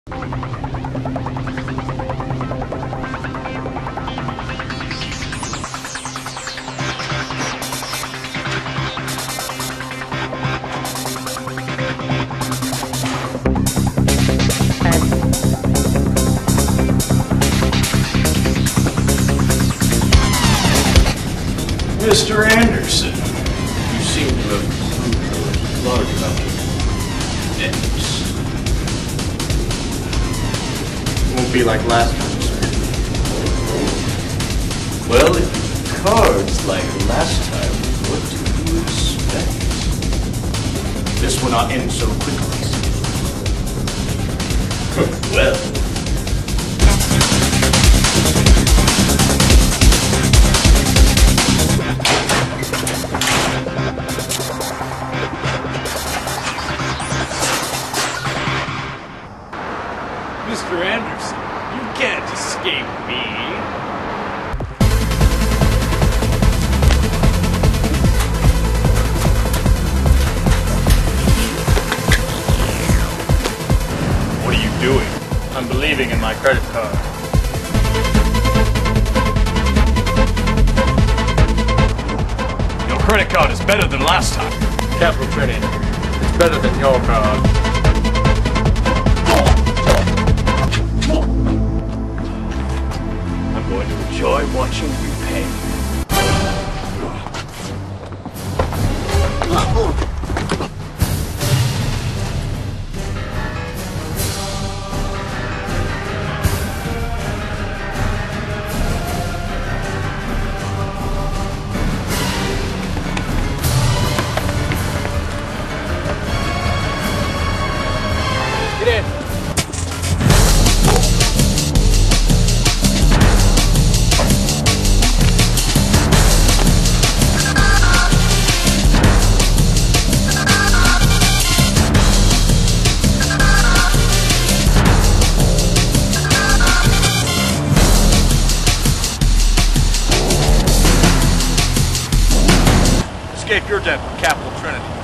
Mr. Anderson, you seem to have accrued a large amount of debts. It won't be like last time, sir. Well, if cards like last time, what do you expect? This will not end so quickly. Well. Mr. Anderson, you can't escape me. What are you doing? I'm believing in my credit card. Your credit card is better than last time. Capital Trinity, it's better than your card. I'm going to enjoy watching you pay. Get in. Escape your debt with Capital Trinity.